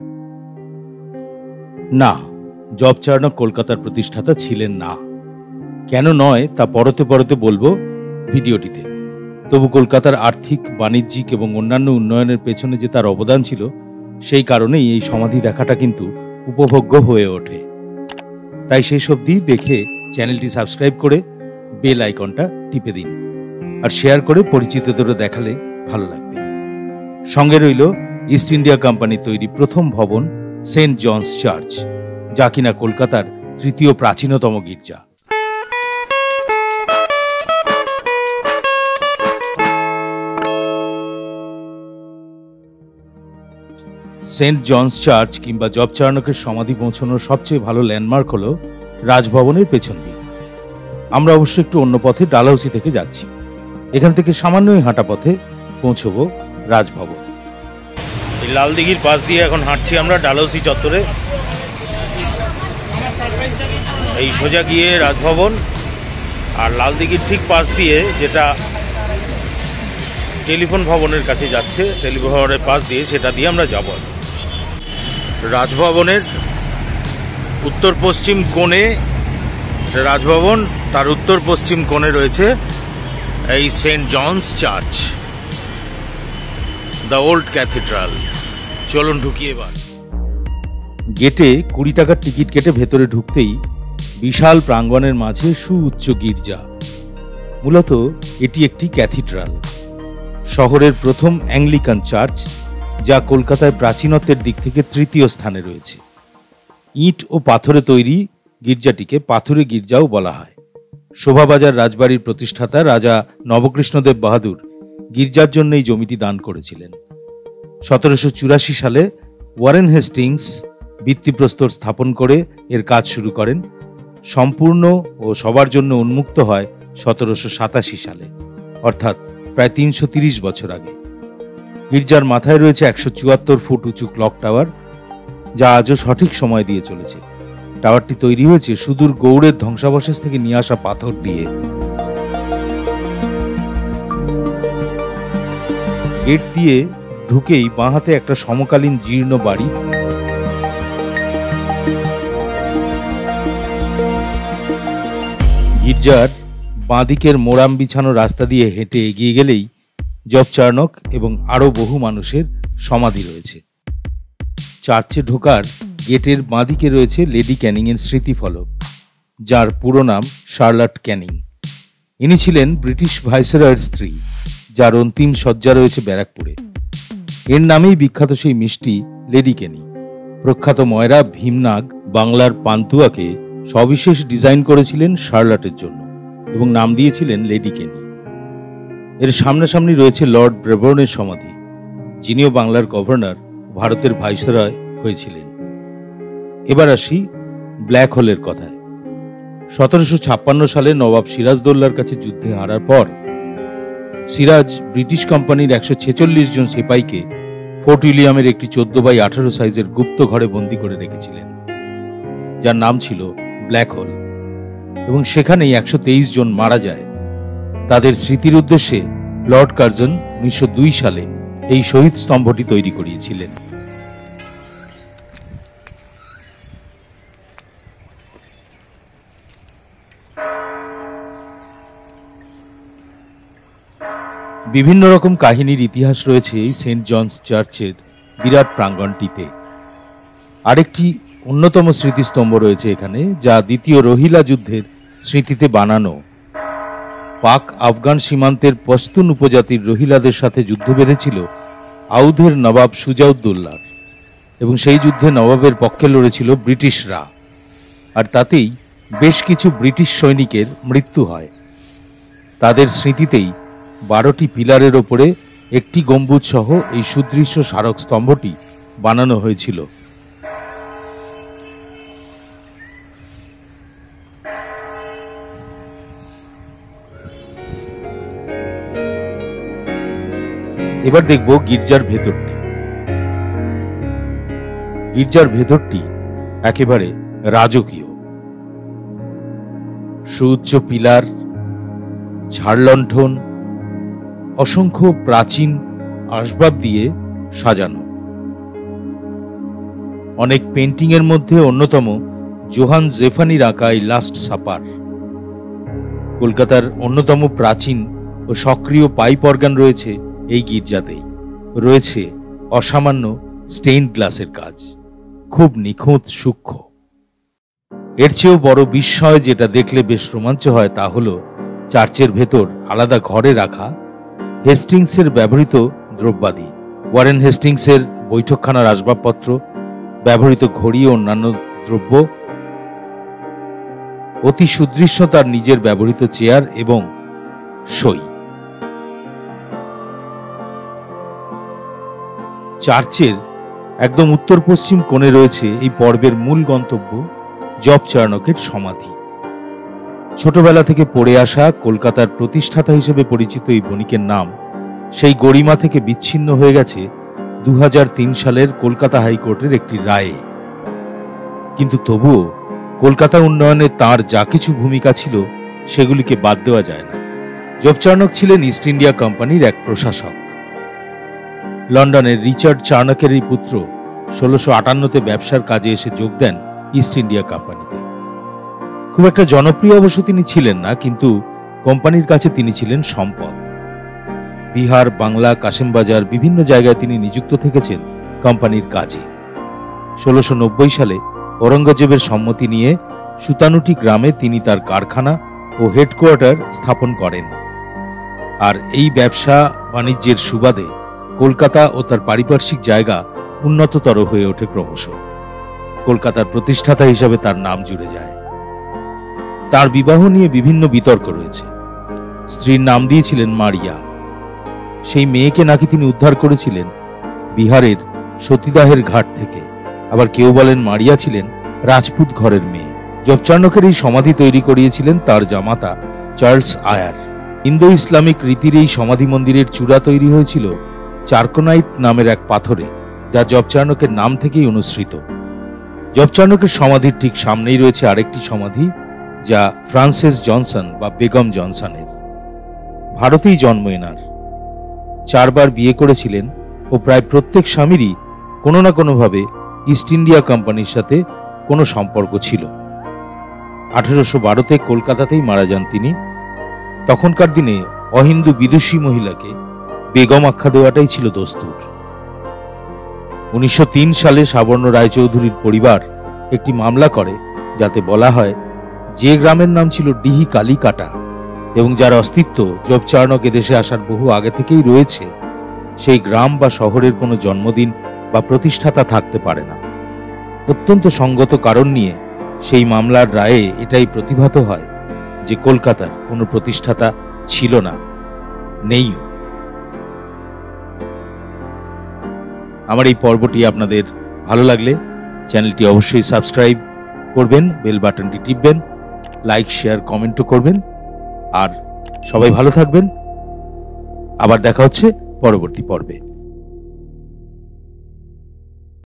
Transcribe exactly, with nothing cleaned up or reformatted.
না, জবচার্নক কলকাতার প্রতিষ্ঠাতা ছিলেন না। কেন নয় তা পরতে পরতে বলবো ভিডিওটিতে। তবু কলকাতার আর্থিক, বাণিজ্যিক এবং অন্যান্য উন্নয়নের পেছনে যে তার অবদান ছিল, সেই কারণেই এই সমাধি দেখাটা কিন্তু উপভোগ্য হয়ে ওঠে। তাই শেষ অবধি দেখে চ্যানেলটি সাবস্ক্রাইব করে বেল আইকনটা টিপে দিন, আর শেয়ার করে পরিচিতদের দেখালে ভালো লাগবে। সঙ্গে রইল ইস্ট ইন্ডিয়া কোম্পানির তৈরি প্রথম ভবন সেন্ট জনস চার্চ, যা কিনা কলকাতার তৃতীয় প্রাচীনতম গির্জা। সেন্ট জনস চার্চ কিংবা জবচার্নকের সমাধি পৌঁছানোর সবচেয়ে ভালো ল্যান্ডমার্ক হল রাজভবনের পেছন দিক। আমরা অবশ্য একটু অন্য পথে ডালহৌসি থেকে যাচ্ছি। এখান থেকে সামান্যই হাঁটা পথে পৌঁছব রাজভবন। এই লাল দিঘির পাশ দিয়ে এখন হাঁটছি আমরা ডালহৌসি চত্বরে। এই সোজা গিয়ে রাজভবন, আর লাল দিঘির ঠিক পাশ দিয়ে যেটা টেলিফোন ভবনের কাছে যাচ্ছে, টেলিফোন ভবনের পাশ দিয়ে সেটা দিয়ে আমরা যাব। রাজভবনের উত্তর পশ্চিম কোণে রাজভবন, তার উত্তর পশ্চিম কোণে রয়েছে এই saint John's church, the old cathedral. চলুন ঢুকি এবার। গেটে কুড়ি টাকার টিকিট কেটে ভেতরে ঢুকতেই বিশাল প্রাঙ্গণের মাঝে সুউচ্চ গির্জা। মূলত এটি একটি ক্যাথিড্রাল, শহরের প্রথম অ্যাংলিকান চার্চ, যা কলকাতায় প্রাচীনত্বের দিক থেকে তৃতীয় স্থানে রয়েছে। ইট ও পাথরে তৈরি গির্জাটিকে পাথুরে গির্জাও বলা হয়। শোভাবাজার রাজবাড়ির প্রতিষ্ঠাতা রাজা নবকৃষ্ণদেব বাহাদুর গির্জার জন্য এই জমিটি দান করেছিলেন। সতেরোশো চুরাশি সালে ওয়ারেন হেস্টিংস ভিত্তিপ্রস্তর স্থাপন করে এর কাজ শুরু করেন। সম্পূর্ণ ও সবার জন্য উন্মুক্ত হয় সতেরোশো সাতাশি সালে, অর্থাৎ প্রায় তিনশো তিরিশ বছর আগে। গির্জার মাথায় রয়েছে একশো চুয়াত্তর ফুট উঁচু ক্লক টাওয়ার, যা আজও সঠিক সময় দিয়ে চলেছে। টাওয়ারটি তৈরি হয়েছে সুদূর গৌড়ের ধ্বংসাবশেষ থেকে নিয়ে আসা পাথর দিয়ে। গেট দিয়ে ঢুকেই বাঁ হাতে একটা সমকালীন জীর্ণ বাড়ি, গির্জার বাঁদিকের মোরাম বিছানো রাস্তা দিয়ে হেঁটে এগিয়ে গেলেই জবচার্নক এবং আরো বহু মানুষের সমাধি রয়েছে। চার্চে ঢোকার গেটের বাঁদিকে রয়েছে লেডি ক্যানিং এর স্মৃতিফলক, যার পুরো নাম শার্লট ক্যানিং। ইনি ছিলেন ব্রিটিশ ভাইসরয়ের স্ত্রী, যার অন্তিম শয্যা রয়েছে ব্যারাকপুরে। এর নামেই বিখ্যাত সেই মিষ্টি লেডি ক্যানি। প্রখ্যাত ময়রা ভীমনাগ বাংলার পান্তুয়াকে সবিশেষ ডিজাইন করেছিলেন শার্লটের জন্য এবং নাম দিয়েছিলেন লেডি ক্যানি। এর সামনাসামনি রয়েছে লর্ড ব্রেবোর্নের সমাধি, যিনিও বাংলার গভর্নর, ভারতের ভাইসরয় হয়েছিলেন। এবার আসি ব্ল্যাক হোলের কথায়। সতেরোশো ছাপ্পান্ন সালে নবাব সিরাজদৌল্লার কাছে যুদ্ধে হারার পর সিরাজ ব্রিটিশ কোম্পানির একশো ছেচল্লিশ জন সিপাহীকে ফোর্ট উইলিয়ামের একটি চোদ্দ বাই আঠারো সাইজের গুপ্ত ঘরে বন্দী করে রেখেছিলেন, যার নাম ছিল ব্ল্যাক হোল, এবং সেখানেই একশো তেইশ জন মারা যায়। তাদের স্মৃতির উদ্দেশ্যে লর্ড কার্জন উনিশশো দুই সালে এই শহীদ স্তম্ভটি তৈরি করিয়েছিলেন। বিভিন্ন রকম কাহিনীর ইতিহাস রয়েছে এই সেন্ট জনস চার্চের বিরাট প্রাঙ্গণটিতে। আরেকটি অন্যতম স্মৃতিস্তম্ভ রয়েছে এখানে, যা দ্বিতীয় রোহিলা যুদ্ধের স্মৃতিতে বানানো। পাক আফগান সীমান্তের পশতুন উপজাতির রোহিলাদের সাথে যুদ্ধ বেঁধেছিল আউধের নবাব সুজাউদ্দৌলার, এবং সেই যুদ্ধে নবাবের পক্ষে লড়েছিল ব্রিটিশরা, আর তাতেই বেশ কিছু ব্রিটিশ সৈনিকের মৃত্যু হয়। তাদের স্মৃতিতেই বারোটি পিলারের ওপরে একটি গম্বুজ সহ এই সুদৃশ্য স্মারক স্তম্ভটি বানানো হয়েছিল। এবার দেখব গির্জার ভেতরটি। গির্জার ভেতরটি একেবারে রাজকীয়। সুউচ্চ পিলার, ঝাড়লণ্ঠন, অসংখ্য প্রাচীন আসবাব দিয়ে সাজানো। অনেক পেন্টিং এর মধ্যে অন্যতম জোহান জেফানির আঁকা এই লাস্ট সাপার। কলকাতার অন্যতম প্রাচীন ও সক্রিয় পাইপ অর্গান রয়েছে এই গির্জাতেই। রয়েছে অসামান্য স্টেইন গ্লাসের কাজ, খুব নিখুঁত সূক্ষ্ম। এর চেয়েও বড় বিস্ময় যেটা দেখলে বেশ রোমাঞ্চ হয় তা হলো চার্চের ভেতর আলাদা ঘরে রাখা হেস্টিংসের ব্যবহৃত দ্রব্যাদি, ওয়ারেন হেস্টিংসের বৈঠকখানার আসবাবপত্র, ব্যবহৃত ঘড়ি ও অন্যান্য দ্রব্য, অতি সুদৃশ্য তার নিজের ব্যবহৃত চেয়ার এবং সই। চার্চের একদম উত্তর পশ্চিম কোণে রয়েছে এই পর্বের মূল গন্তব্য জবচার্নকের সমাধি। ছোটবেলা থেকে পড়ে আসা কলকাতার প্রতিষ্ঠাতা হিসেবে পরিচিত এই বণিকের নাম সেই গরিমা থেকে বিচ্ছিন্ন হয়ে গেছে দু হাজার তিন সালের কলকাতা হাইকোর্টের একটি রায়ে। কিন্তু তবুও কলকাতা উন্নয়নে তার যা কিছু ভূমিকা ছিল সেগুলিকে বাদ দেওয়া যায় না। জবচার্নক ছিলেন ইস্ট ইন্ডিয়া কোম্পানির এক প্রশাসক। লন্ডনের রিচার্ড চার্নকের এই পুত্র ষোলোশো আটান্নতে ব্যবসার কাজে এসে যোগ দেন ইস্ট ইন্ডিয়া কোম্পানিতে। খুব একটা জনপ্রিয় অবশ্য তিনি ছিলেন না, কিন্তু কোম্পানির কাছে তিনি ছিলেন সম্পদ। বিহার, বাংলা, কাশেমবাজার বিভিন্ন জায়গায় তিনি নিযুক্ত থেকেছেন কোম্পানির কাজে। ষোলোশো নব্বই সালে ঔরঙ্গজেবের সম্মতি নিয়ে সুতানুটি গ্রামে তিনি তার কারখানা ও হেডকোয়ার্টার স্থাপন করেন। আর এই ব্যবসা বাণিজ্যের সুবাদে কলকাতা ও তার পারিপার্শ্বিক জায়গা উন্নততর হয়ে ওঠে ক্রমশ। কলকাতার প্রতিষ্ঠাতা হিসাবে তার নাম জুড়ে যায়। তার বিবাহ নিয়ে বিভিন্ন বিতর্ক রয়েছে। স্ত্রীর নাম দিয়েছিলেন মারিয়া। সেই মেয়েকে নাকি তিনি উদ্ধার করেছিলেন বিহারের সতীদাহের ঘাট থেকে। আবার কেউ বলেন মারিয়া ছিলেন রাজপুত ঘরের মেয়ে। জবচার্নকের এই সমাধি তৈরি করিয়েছিলেন তার জামাতা চার্লস আয়ার। ইন্দো ইসলামিক রীতির এই সমাধি মন্দিরের চূড়া তৈরি হয়েছিল চারকোনাইট নামের এক পাথরে, যা জবচার্নকের নাম থেকেই অনুসৃত। জবচার্নকের সমাধির ঠিক সামনেই রয়েছে আরেকটি সমাধি, যা ফ্রান্সেস জনসন বা বেগম জনসনের। ভারতেই জন্ম এনার। চারবার বিয়ে করেছিলেন ও প্রায় প্রত্যেক স্বামীরই কোনো না কোনোভাবে ইস্ট ইন্ডিয়া কোম্পানির সাথে কোনো সম্পর্ক ছিল। আঠেরোশো বারোতে কলকাতাতেই মারা যান তিনি। তখনকার দিনে অহিন্দু বিদুষী মহিলাকে বেগম আখ্যা দেওয়াটাই ছিল দস্তুর। উনিশশো তিন সালে সাবর্ণ রায়চৌধুরীর পরিবার একটি মামলা করে, যাতে বলা হয় যে গ্রামের নাম ছিল ডিহি কালিকাটা এবং যার অস্তিত্ব জবচার্নক এদেশে আসার বহু আগে থেকেই রয়েছে, সেই গ্রাম বা শহরের কোনো জন্মদিন বা প্রতিষ্ঠাতা থাকতে পারে না। অত্যন্ত সঙ্গত কারণ নিয়ে সেই মামলার রায়ে এটাই প্রতিভাত হয় যে কলকাতার কোনো প্রতিষ্ঠাতা ছিল না, নেইও। আমার এই পর্বটি আপনাদের ভালো লাগলে চ্যানেলটি অবশ্যই সাবস্ক্রাইব করবেন, বেল বাটনটি টিপবেন, লাইক, শেয়ার, কমেন্টও করবেন। আর সবাই ভালো থাকবেন। আবার দেখা হচ্ছে পরবর্তী পর্বে।